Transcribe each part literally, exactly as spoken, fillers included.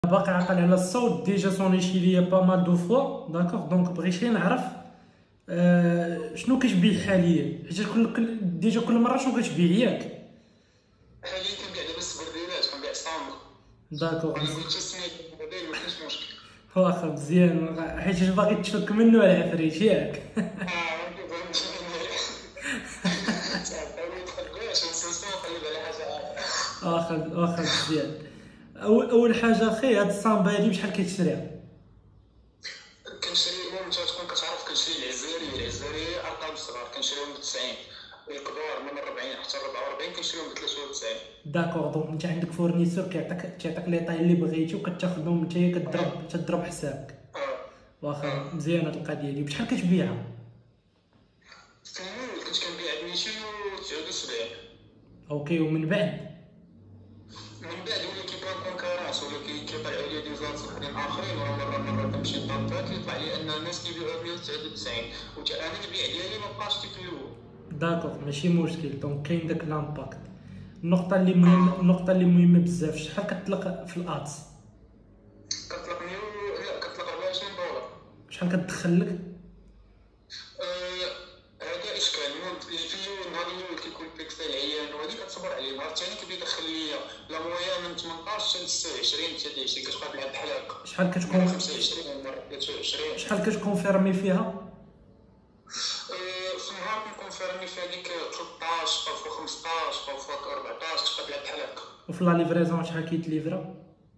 باقي عاقل على الصوت ديجا صوني شي ليا با مال دو فوا داكوغ. دونك بغيت غير نعرف آه شنو كتبيع حاليا، حيت كل كل ديجا كل مره شنو كتبيع ياك. حاليا كنبيع دابا السبرديلات، كنبيع ستاندر. داكوغ انا قلت السميت الموديل ما كاينش مشكل. واخا مزيان، حيت باغي تشفك منه العفريت ياك. اه عندي فهمت صافي ما تخبيش نسيتو نقلب على حاجه. واخا واخا مزيان. اول اول حاجه اخي هاد الصامبا هادي بشحال كتشريها؟ كنشري المهم انت تكون كتعرف كنشري العزاري العزاري ارقام صغار كنشريهم ب تسعين، الكبار من أربعين حتى أربعة وأربعين كنشريهم ب ثلاثة وتسعين. داكوغ. دونك انت عندك فورنيسور كيعطيك كيعطيك لي طاي اللي بغيتي وكتاخذهم نتايا كضرب تضرب حسابك. اه واخا مزيان هاد القضيه هادي. بشحال كتبيعها؟ في الاول كنت كنبيع ب مئتين وتسعة وسبعين. اوكي. ومن بعد من بعد ولا كيبان كونكورونس ولا كيطلعوا لي دي زات وحدين اخرين، ولا مره مره كنمشي لطابا كيطلع لي ان الناس كيبيعوا مئة وتسعة وتسعين وتا انا البيع ديالي ما بقاش كيف الاول. داكوغ ماشي مشكل. دونك كاين داك لامباكت. النقطه اللي مهمه النقطه اللي مهمه بزاف، شحال كتطلق في الادس؟ كطلق مية لا كطلق أربعة وعشرين دولار. شحال كتدخل لك؟ هذا اشكال في النهار الاول كيكون بيكسل عيان وهذيك كتصبر عليه، النهار الثاني كيبدا يدخل ليا لا مويا من ثمنطاش حتى ستة وعشرين حتى عشرين كتبقى بحال بحال هكا. شحال كتكون خمسة وعشرين مره ثلاثة وعشرين. شحال كتكونفيرمي فيها؟ في النهار كنكونفيرمي في هذيك ثلاثطاش بارفوا خمسطاش بارفوا أربعطاش كتبقى بحال بحال هكا. وفي لا ليفريزون شحال كيتليفرا؟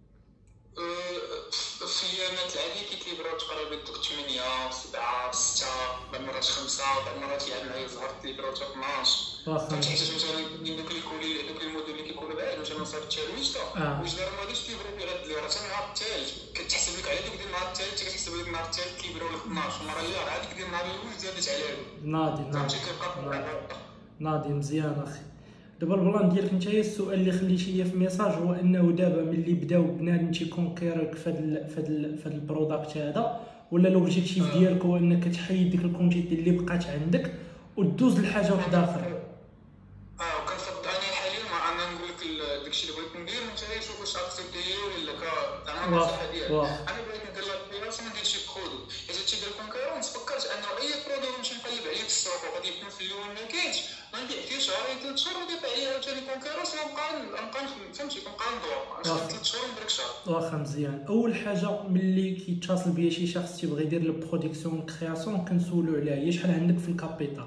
في الايامات العاديه كيتليفراو تقريبا دوك ثمانية سبعة ستة، بعض المرات خمسة، بعض المرات يلعب معايا الزهر تليفراو حتى اثناش. واخا فهمتي حيت مثلا دوك اللي كولي دوك المدن اللي كيكونوا بعاد مثلا صار الترويج آه. واش دار ما غاديش تليفرو بغا دير راه حتى النهار الثالث كتحسب لك على ديك ديال النهار الثالث كتحسب لك النهار الثالث تليفراو لك اثناش، المره اللي راه هذيك ديال النهار الاول زادت على هادو. ناضي ناضي فهمتي كيبقى ناضي مزيان اخي. دابا البلان ديالك نتايا السؤال اللي خليتي ليا في ميساج هو انه دابا ملي بداو بنادم تيكونكيرك في هذا في هذا في هذا البروداكت هذا، ولا لوبجيكتيف ديالك هو انك تحيد ديك الكونتيتي اللي بقات عندك ودوز لحاجه واحده اخرى. اه وكنفضل انا حاليا ما انا نقول لك داكشي اللي بغيت ندير نتا شوف واش اكسبتي ولا ك زعما النصيحه ديالي. انا بغيت ندير لا بيراس ما نديرش برودوي، اذا تيدير كونكورونس فكرت انه اي برودوي نمشي نقلب عليه في السوق وغادي يكون في الاول ما كاينش غنبيع فيه شهرين ثلاث شهور ونبيع عليه عاوتاني كونكورونس ونبقى نبقى فهمتي كنبقى ندور نشوف ثلاث شهور ندير شهر. واخا مزيان. اول حاجه ملي كيتصل بيا شي شخص تيبغي يدير لو برودكسيون كرياسيون كنسولو عليها هي شحال عندك في الكابيتال؟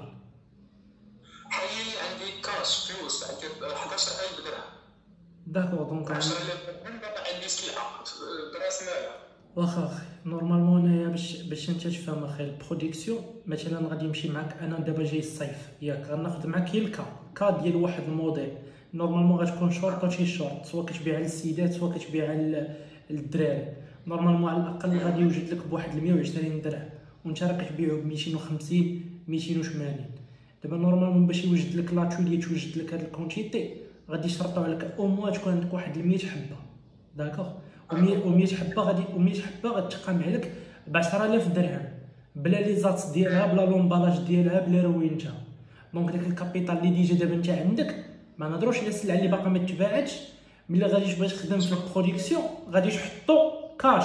حاليا عندي كاش فلوس عندي حداش ألف درهم. داكوغ. دونك عشرة آلاف درهم باقي عندي سلعه براس مال. واخا اخي نورمالمون انايا باش باش انت تفهم اخي البرودكسيون مثلا غادي يمشي معاك. انا دابا جاي الصيف ياك غناخذ معاك هي الكا كا ديال واحد الموديل نورمالمون غتكون شورت وشي شورت، سواء كتبيع للسيدات سواء كتبيع للدراري. نورمالمون على الاقل غادي يوجد لك بواحد مية وعشرين درهم وانت راه كتبيعو ب مئتين وخمسين مئتين وثمانين. دابا نورمالمون باش يوجد لك لاتولي توجد لك هاد الكونتيتي غادي يشرطوا عليك او موا تكون عندك واحد مية حبه. داكوغ. و100 حبه غادي و100 حبه غتقام عليك ب عشرة آلاف درهم بلا لي زات ديالها بلا لومبالاج ديالها بلا روينتها. دونك داك الكابيتال اللي ديجا دابا انت عندك ما نهضروش على السلعه اللي باقا ما تباعتش. ملي غادي تبغي تخدم في البرودكسيون غادي تحطو كاش.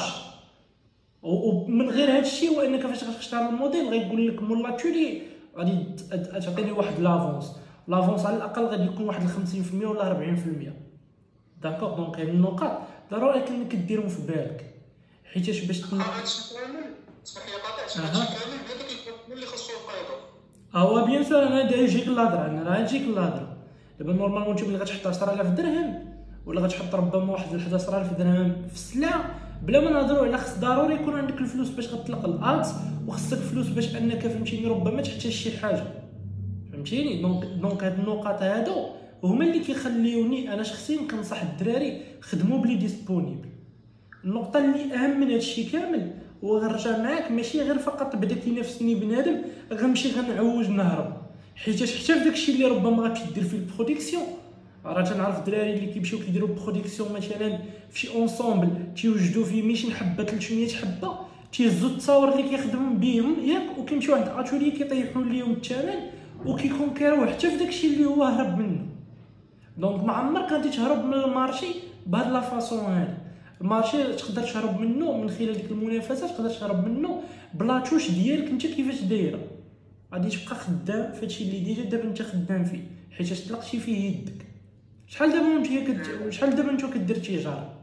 ومن غير هذا الشيء هو انك فاش غتختار الموديل غيقول لك مول لاتولي غادي تعطيني واحد لافونس. لافونس على الاقل غادي يكون واحد خمسين بالمية ولا أربعين بالمية. داكوغ. دونك هاد النقاط ضروري انك ديرهم في بالك حيتاش باش تن... هادشي كامل اسمح لي قاطعت هادشي كامل هذاك الكود اللي خاصو يقيدو. هو بيان سور انا دا يجيك الهضره انا راه نجيك الهضره. دابا نورمالمون انت ملي غتحط عشرة آلاف درهم ولا غتحط ربما واحد أحد عشر ألف درهم في السلعه بلا ما نهضروا على خص ضروري يكون عندك الفلوس باش غتطلق الادز وخصك فلوس باش انك فهمتيني ربما تحتاج شي حاجه فهمتيني. دونك دونك هاد النقاط هادو هما اللي كيخليوني انا شخصيا كنصح الدراري خدموا بلي ديسپونيبل. النقطه اللي اهم من هادشي كامل هو غنرجع معاك ماشي غير فقط بدات ينافسني بنادم غنمشي غنعوج نهرب، حيتاش حتى في داكشي اللي ربما غادي دير في البرودكسيون راه تنعرف الدراري اللي كيمشيو كيديروا برودكسيون مثلا في شي اونصومبل تيوجدوا فيه مئتين حبه ثلاثمية حبه تيهزوا التصاور اللي كيخدموا بهم ياك وكيمشيو عند اتولي كيطيحوا ليهم الثمن وكيكونكيروا حتى في داكشي اللي هو هرب منه. دونك ما عمرك غادي تهرب من المارشي بهاد لا فاصون هادي. المارشي تقدر تهرب منه من خلال ديك المنافسه، تقدر تهرب منه بلاطوش ديالك انت كيفاش دايره، غادي تبقى خدام فهادشي اللي ديجا دابا انت خدام فيه حيت طلقتي فيه يدك. شحال دابا وانت كت... شحال دابا انت كدير تجاره؟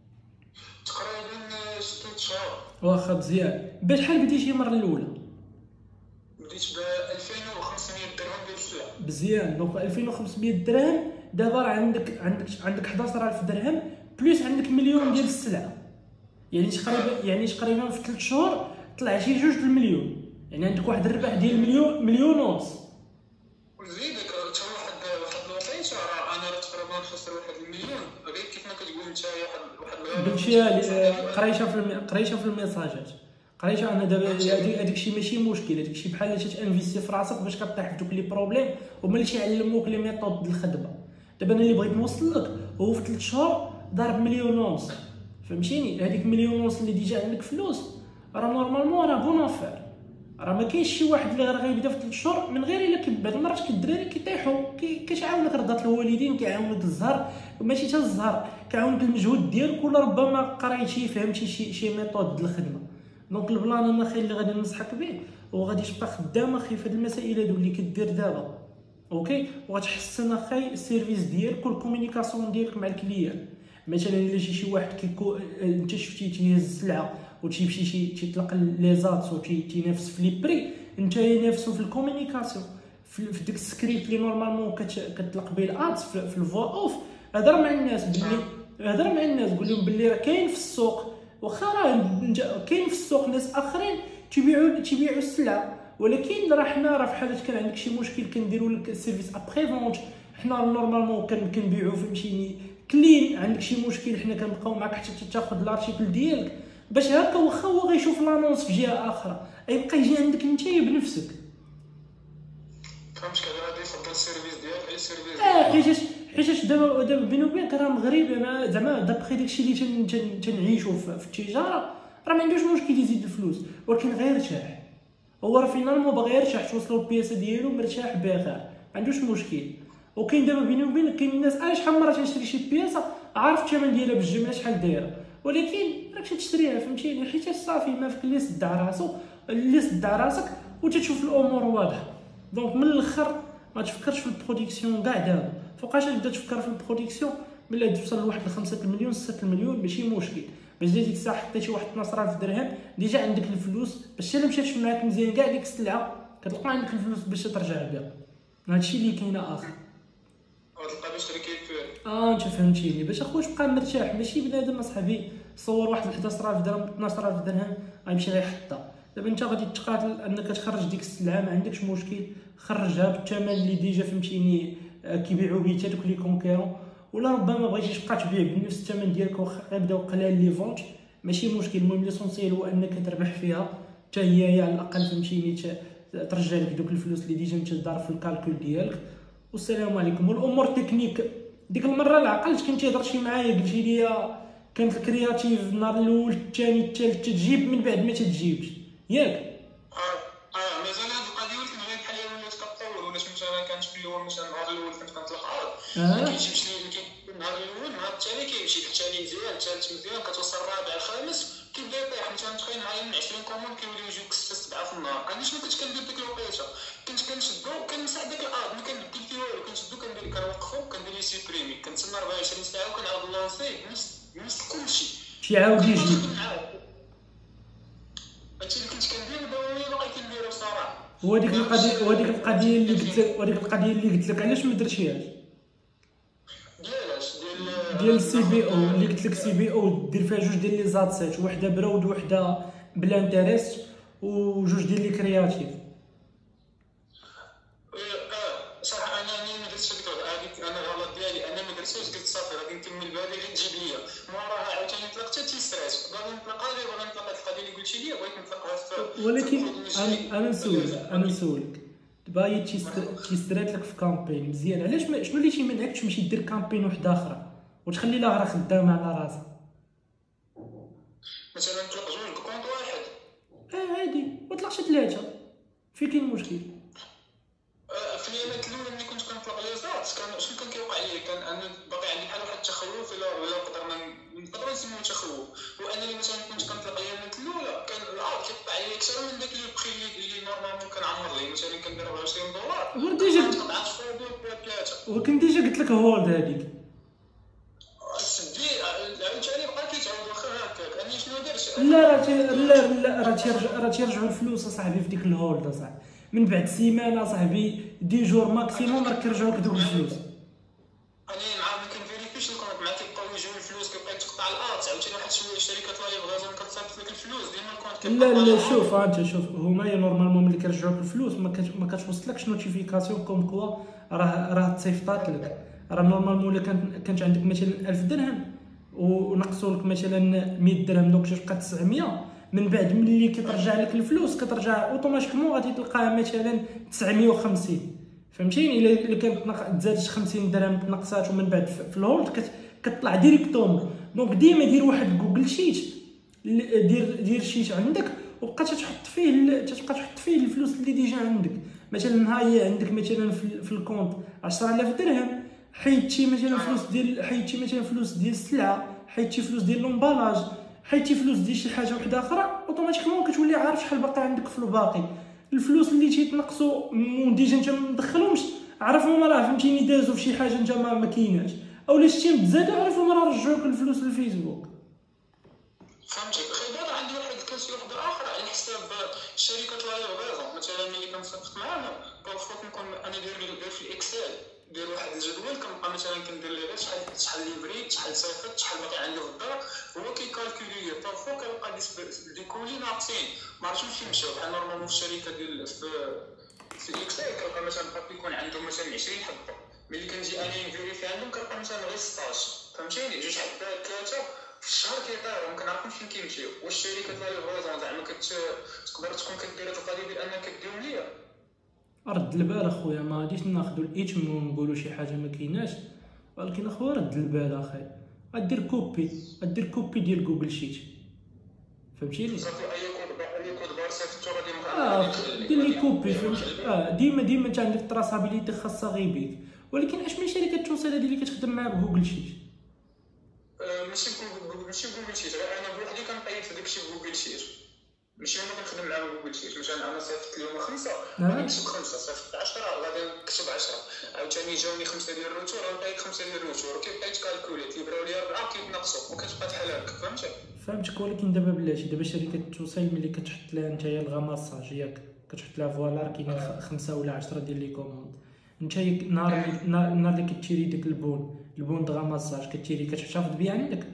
تقريبا ستة شهور. واخا مزيان. بشحال بديتي المره الاولى؟ بديت ب ألفين وخمسمية درهم ديال السلعه. مزيان. دونك ألفين وخمسمية درهم، دابا راه عندك عندك عندك حداش ألف درهم بلس عندك مليون ديال السلعه، يعني تقريبا يعني تقريبا في ثلاث شهور طلع شي جوج المليون، يعني عندك واحد الربح ديال مليون مليون ونص. وزيدك حتى واحد واحد الوقيته راه انا راه تقريبا خسر واحد المليون، غير كيف ما كتقول انت واحد واحد قلتيها قريتها في المي... قريتها في الميساجات، قريتها انا دابا. هذاك الشيء ماشي مشكل، هذاك الشيء بحال تانفيستي في راسك باش كطيح في دوك لي بروبليم وملي تيعلموك لي ميثود ديال الخدمه. دابا انا اللي بغيت نوصل لك هو في ثلاث شهور ضارب مليون ونص، فهمتيني؟ هذيك مليون ونص اللي ديجا عندك فلوس راه نورمالمون راه بون افير، راه ما كاينش شي واحد اللي غير غيبدا في ثلاث شهور من غير الا كي بعض المرات الدراري كيطيحوا. كيعاونك رضات الوالدين، كيعاونك الزهر، ماشي حتى الزهر، كيعاونك المجهود ديالك، ولا ربما قريتي فهمتي شي شي ميثود ديال الخدمه. دونك البلان انا خير اللي غادي ننصحك به وغادي تبقى خدام اخي في هاد المسائل هادو اللي كدير دابا، اوكي؟ وغتحسن اخي السيرفيس ديالك والكومونيكاسيون ديالك مع الكليان. مثلا الا شي شي واحد كيكو انت شفتي تيهز السلعه وتيمشي شي تيطلق لي زات وتينافس في لي بري، انت ينافسوا في الكومونيكاسيون في ديك السكريبت اللي نورمالمون كتطلق به الادز في الفوا اوف. هضر مع الناس بلي هضر مع الناس قول لهم بلي راه كاين في السوق، واخا راه كاين في السوق ناس اخرين تيبيعوا تيبيعوا السلعه، ولكن راه حنا راه في حالة كان عندك شي مشكل كنديروا لك السيرفيس ابري فونت، حنا نورمالمون كنبيعوا فهمتيني كلين. عندك شي مشكل حنا كنبقاو معاك حتى تاخذ الارتيكل ديالك، باش هكا واخا هو غيشوف لانونس في جهه اخرى يبقى يجي عندك نتايا بنفسك. فهمتك؟ هذا غادي يفضل السيرفيس ديالك على السيرفيس اه حيتاش حيتاش دابا دابا بيني وبينك راه مغربي انا زعما دابخي داكشي اللي تن تنعيشو في التجاره راه ما عندوش مشكل يزيد الفلوس، ولكن غير يرتاح. هو راه فينالمون باغي يرتاح، توصلوا البياسه ديالو مرتاح باخر ما عندوش مشكل. وكاين دابا بيني وبينك كاين الناس انا شحال مره تنشري شي بياسه عارف الثمن ديالها بالجمله شحال دايره، ولكن راك تشريها فهمتيني حيت صافي ما فيك اللي صدع راسو اللي صدع راسك وتتشوف الامور واضحه. دونك من الاخر ما تفكرش في البرودكسيون كاع دابا، فوقاش تبدا تفكر في البرودكسيون ملي توصل لواحد خمسة المليون ستة المليون ماشي مشكل، باش ديك الساعه حطيتي واحد اثنا عشر درهم ديجا عندك الفلوس باش الا مشات معاك مزيان كاع ديك السلعه كتلقى عندك الفلوس باش ترجع بها. هادشي اللي كاين اخر غتلقى باش تركب فيه. اه انت فهمتيني باش اخويا تبقى مرتاح، ماشي بنادم اصاحبي صور واحد أحد عشر ألف درهم اثنا عشر ألف درهم غيمشي غيحطها. دابا انت غادي تقاتل انك تخرج ديك السلعه ما عندكش مشكل، خرجها بالثمن اللي ديجا فهمتيني كيبيعوا به حتى دوك لي كونكيرون، ولا ربما بغيتي تبقى تبيع بنفس الثمن ديالك واخا غيبداو قلال لي فونت ماشي مشكل. المهم ليسونسيال هو انك تربح فيها حتى هي على الاقل فهمتيني ترجع لك دوك الفلوس اللي ديجا انت دار في الكالكول ديالك. والسلام عليكم. والامور تكنيك ديك المره العقلت كنتي هضرتي معايا قلتي لي كانت الكرياتيف النهار الاول الثاني الثالث تجيب من بعد ما تتجيبش ياك؟ اه اه مازال هاد القضيه ولكن غير بحال هي ولات كتطور. ولات مثلا كانت في الاول مثلا النهار الاول كنت كنطلق عرض ما كيجيبش لي النهار الاول، النهار الثاني كيمشي الثاني مزيان الثالث مزيان كتوصل الرابع الخامس كيبدا يطيح. مثلا تخيل معايا من عشرين كومون كيوليو يجيوك ستة سبعة في النهار. علاش ما كنتش كندير ديك الوقيته؟ كنت كنشدو كنساعد داك الارض ما كنبدل فيه والو، كنشدو كندير كنوقفو كندير ليه سيبريمي كنتسنى أربعة وعشرين ساعه وكنعاود لونسي نفس نفس كلشي تيعاود يجي. هادشي اللي كنت كندير ودابا باقي كنديرو بصراحه. وديك القضيه وديك القضيه اللي قلت لك وديك القضيه اللي قلت لك علاش ما درتيهاش؟ ديالاش ديال ديال السي بي او اللي قلت لك سي بي او دير فيها جوج ديال لي زاتسيت، وحده برود وحده بلا انتريست وجوج ديال لي كرياتيف. صراحه انا ما درتش هذيك انا الغلط ديالي انا ما درتش. قلت صافي غادي نكمل بهذه اللي تجيب ليا موراها عاوتاني طلقت حتى تيستريس باغي نطلقها غير باغي نطلق هاد القضيه اللي قلتي لي بغيت نطلقها في. ولكن انا انا نسولك انا نسولك دابا هي تيستريت لك في كامبين مزيان، علاش شنو اللي تيمنعك تمشي دير كامبين وحده اخرى وتخلي لها راه خدامه على راسها؟ مثلا نطلق جوج بكونط واحد اه عادي وطلق شي ثلاثه فين كاين المشكل؟ في الايامات الاولى ملي كنت كنطلق لي زات كان شنو كان كيوقع لي؟ كان انا باقي عندي بحال واحد التخوف ولا ولا قدرنا نقدروا نسميوه تخوف، هو انني مثلا كنت كنطلق الايامات الاولى كان العرض كيطلع لي اكثر من داك لي بخي اللي نورمالمون كنعمر ليه، مثلا كندير أربعة وعشرين دولار وديجا قطعات فوق ثلاثه ولكن ديجا قلت لك هولد هذيك سدي عاوتاني بقى كيتعاود واخا هكاك اني شنو درت. لا راه لا لا راه تيرجع راه تيرجعوا الفلوس اصاحبي في ديك الهولد اصاحبي من بعد سيمانه صاحبي دي جور ماكسيموم راه كيرجعوا لك دوك الفلوس. انا مع ما كنفيريفيش الكونت مع كيبقاو يجيو الفلوس كيبقى تقطع الارت عاوتاني واحد شويه الشركات لا يبغيو كتصيفط لك الفلوس ديما الكونت لا لا شوف انت شوف هما نورمالمون ملي كيرجعوك الفلوس ما كت... ما كتوصلكش نوتيفيكاسيون كوم كوا راه راه تصيفطات لك. راه نورمالمون الا كانت كانت عندك مثلا ألف درهم ونقصوا لك مثلا مية درهم دوك تبقى تسعمية، من بعد ملي كترجع لك الفلوس كترجع اوتوماتيكمون غادي تلقاها مثلا تسعمية وخمسين فهمتيني. الا الا كانت تزادت خمسين درهم تنقصات ومن بعد في الهولد كت... كتطلع ديريكتوم. دونك ديما دير واحد جوجل شيت دير دير شيت عندك وبقى تحط فيه تبقى تحط فيه الفلوس اللي ديجا عندك. مثلا ها هي عندك مثلا في, في الكونت عشرة آلاف درهم، حيدتي مثلا فلوس ديال حيدتي مثلا فلوس ديال السلعه، حيدتي فلوس ديال لومبالاج، حيدتي فلوس ديال شي حاجه وحده اخرى، اوتوماتيكمون كتولي عارف شحال باقي عندك في الباقي. الفلوس اللي تيتنقصوا ديجا انت ما مدخلهمش عرفهم راه فهمتيني دازوا في شي حاجه انت ما, ما كايناش، اولا شتي متزاده عرفهم راه رجعوك الفلوس للفيسبوك. فهمتك. اخي دابا عندي واحد الكاس واحد اخر على حساب الشركات لا يبغيهم، مثلا ملي كنصيفط معاهم كنفوت نكون انا داير داير في الاكسل دير واحد الجدول كنبقى مثلا كندير ليه شحال شحال ليفري شحال صيفط شحال باقي عندي في الدار، هو كيكالكولي لي بارفو كنلقى دي كولي ناقصين ما عرفتش فين مشاو. بحال نورمالمون في الشركه ديال في في الاكسل كنلقى مثلا بابي يكون عندهم مثلا عشرين حبه، ملي كنجي انا نفيريفي عندهم كنلقى مثلا غير ستطاش فهمتيني، جوج حبات ثلاثه في الشهر كيطيروا ما كنعرفوش فين كيمشيو. واش الشركات لا يبغيو زعما تقدر تكون كدير هاد القضيه ديال انك كديهم ليا؟ رد البال اخويا ما غاديش ناخذوا الايتم ونقولوا شي حاجه ما كايناش، ولكن اخويا رد البال اخي غدير كوبي غدير كوبي ديال جوجل شيت فهمتيني. صافي اي كود اي كود بار صيفطو غادي اه دير لي كوبي فهمتي. اه ديما ديما انت عندك تراسابيليتي خاصه غير بيك. ولكن اش من شركه التوصيل هذه اللي كتخدم معاها بجوجل شيت؟ ماشي بجوجل ماشي بجوجل شيت، انا بوحدي كنقيد في داكشي بجوجل شيت، ماشي انا كنخدم معاهم جوجل شيت. مثلا انا صيفطت اليوم خمسه غادي نكتب خمسه، صيفطت عشرة غادي نكتب عشرة، عاوتاني جاوني خمسه ديال الروتور غنقيد خمسه ديال الروتور وكيبقى يتكالكولي تيبراو لي اربعه كيتنقصوا وكتبقى بحال هكا فهمتي. فهمتك. ولكن دابا بلاتي دابا شركه التوصيل ملي كتحط لها نتايا الغماساج ياك كتحط لها فوالا كاينين خمسه ولا عشرة ديال لي كوموند، انت نهار نهار اللي كتشري داك البون البون د غماساج كتشري كتحتفظ بيه عندك؟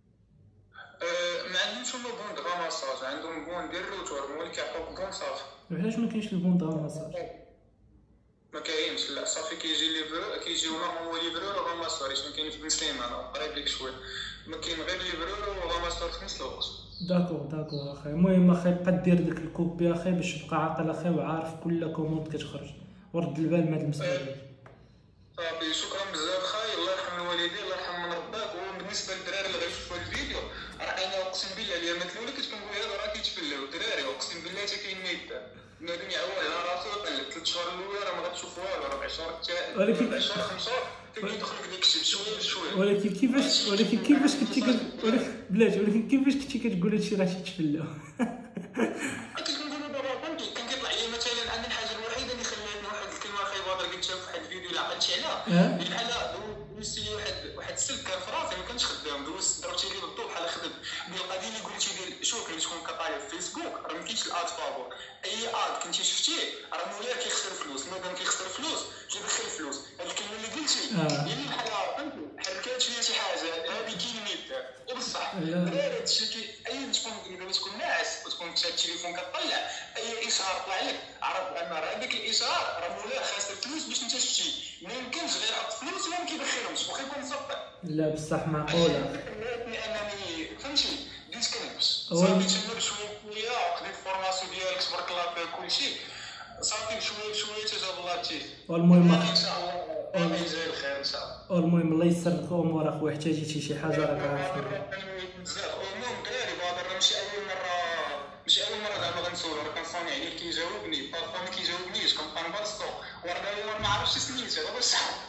ما عندهمش هما بون د غماساج، عندهم بون ديال الروتور هما اللي كيعطوك بون صافي. علاش ما كاينش البون د غماساج؟ ما كاينش لا صافي كيجي ليفرو كيجيو هو ليفرو وغماساج ما كاينش بن سليمان قريب لك شويه، ما كاين غير ليفرو وغماساج في نفس الوقت. داكور داكور اخي. المهم اخي بقى دير داك الكوبي اخي باش تبقى عاقل اخي وعارف كل كوموند كتخرج ورد البال من هاد المسائل. صافي شكرا بزاف خاي، الله يرحم الوالدين الله يرحم من رباك. وبالنسبه للدراري اللي غيشوفوا الفيديو راه انا اقسم بالله الايامات الاولى كنت كنقول هذا راه كيتفلاو الدراري، اقسم بالله حتى كاين ما يدار بنادم يعول على راسو يقلب ثلاث شهور الاولى راه ما غتشوف والو، ربع شهور الثالث ربع شهور خمس شهور كيبدا يدخل لك داك الشيء بشويه بشويه. ولكن كيفاش ولكن كيفاش كنتي ولكن بلاتي ولكن كيفاش كنتي كتقول هادشي راه تيتفلاو؟ كنت كنقول دابا فهمتي كان كيطلع لي مثلا انا الحاجه الوحيده اللي خلاتني واحد الكلمه اخي بدر قلتها في واحد الفيديو اللي عقلتي عليها بحال دوزت لي واحد واحد السلك كان في راسي ما كانش خدام، دوزت ضربتي لي بالضوء بحال خدم ديال القضيه اللي قلتي ديال شوف اللي تكون كطالب في فيسبوك راه ما كاينش الاد فابور، اي اد كنتي شفتيه راه مولاي كيخسر فلوس، مادام كيخسر فلوس جي دخل فلوس. هاد الكلمه اللي قلتي هي اللي بحال فهمتي حركات فيها شي حاجه هذه كلمه وبصح دراري هادشي كي اي تكون دابا تكون ناعس وتكون شاد التليفون كطلع اي اشهار طلع لك عرف ان راه هذاك الاشهار راه مولاي خاسر فلوس باش انت شفتي، ما يمكنش غير يحط فلوس وما كيدخلهمش واخا يكون مصدق. لا بصح معقوله انني فهمتي بديت كنلبس صافي تما بشويه بشويه قضيت الفورماسيون ديالك تبارك الله فيها كلشي صافي بشويه بشويه تجاب الله التيف. والمهم ان شاء الله راه يجزي الخير ان شاء الله. والمهم الله يسر لك الامور اخويا احتاجيتي شي حاجه راك عارف بزاف. المهم دراري بادر راه ماشي اول مره ماشي اول مره زعما غنسولو راه كنصوني عليه كيجاوبني بارفو ما كيجاوبنيش كنبقى نبرسطو وراه ما عرفتش سميتو هذا هو الصح.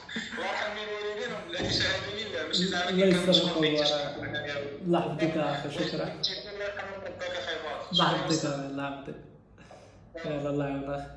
الله يرحم الوالدين هذه شهاده لله ماشي زعما الله كيف يسلمك كنشوف فيك الله الله يحفظك اخي شكرا الله يرحم ربك اخي الله يحفظك الله يحفظك يلا الله يعاونك.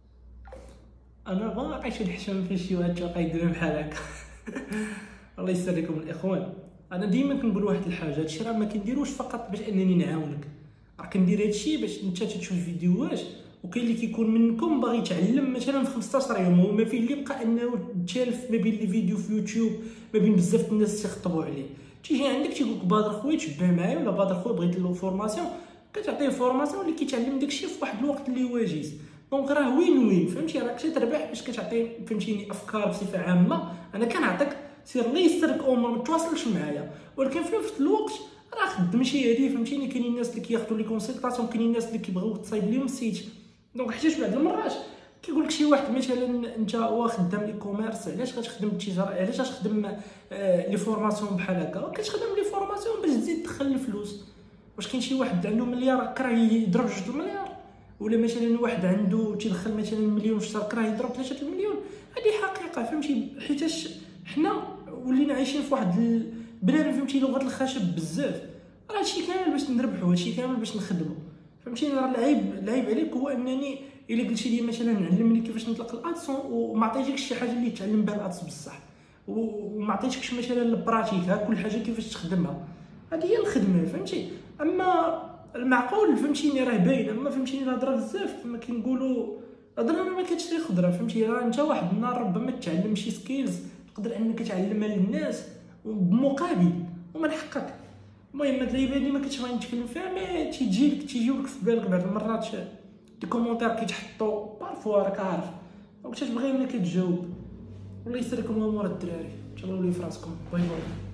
انا ما عايش نحشم في شي واحد تلقى يدير بحال هكا. الله يسلمكم الاخوان. انا ديما كنقول واحد الحاجه، هادشي راه ما كنديروش فقط باش انني نعاونك، راه كندير هادشي باش انت تشوف فيديوهات وكاين اللي كيكون منكم باغي يتعلم مثلا في خمسطاش يوم، وما فين اللي بقى انه تشالف ما بين لي فيديو في يوتيوب ما بين بزاف الناس تيخطبوا عليه. تيجي عندك تيقولك بدر خويا تشبع معايا ولا بدر خويا بغيت له فورماسيون، كتعطيه فورماسيون اللي كيتعلم داكشي في واحد الوقت اللي واجز. دونك راه وين وين فهمتي، راك تربح باش كتعطي فهمتيني افكار بصفه عامه. انا كنعطيك سير الله يسترك امور ما تواصلش معايا، ولكن في نفس الوقت راه خدم شي هادي فهمتيني. كاينين الناس اللي كياخذوا لي كونسلطاسيون، كاينين الناس اللي كيبغيو تصايب لهم السيت. دونك حيتاش بعض المرات كيقول لك شي واحد مثلا انت هو خدام لي كوميرس، علاش غتخدم التجاره، علاش غتخدم آه لي فورماسيون بحال هكا؟ كتخدم لي فورماسيون باش تزيد تدخل الفلوس. واش كاين شي واحد عنده مليار كراه يضرب جوج المليار، ولا مثلا واحد عنده تيدخل مثلا مليون في الشهر كراه يضرب ثلاثة المليون؟ هذه حقيقه فهمتي، حيتاش حنا ولينا عايشين في واحد البلاد فهمتي لغه الخشب بزاف. راه هادشي كامل باش نربحوا، هادشي كامل باش نخدموا فهمتيني. راه العيب العيب عليك هو انني الا قلتي لي مثلا علمني كيفاش نطلق الادس وما عطيتكش شي حاجه اللي تعلم بها الادس بصح، وما عطيتكش مثلا البراتيك كل حاجه كيفاش تخدمها. هذه هي الخدمه فهمتي. اما المعقول فهمتيني راه باين، اما فهمتيني الهضره بزاف كما كنقولوا الهضره ما كتشري خضره فهمتي. راه انت واحد النهار ربما تعلم شي سكيلز تقدر انك تعلمها للناس بمقابل ومن حقك. المهم هاد اللعيبه اللي ما كنتش غادي نتكلم فيها مي تيجيلك تيجيولك في بالك بعض المرات دي كومونتير كيتحطوا بارفوا راك عارف، دونك تتبغي انك تجاوب. والله يسركم امور الدراري، تهلاو لي فراسكم. باي باي.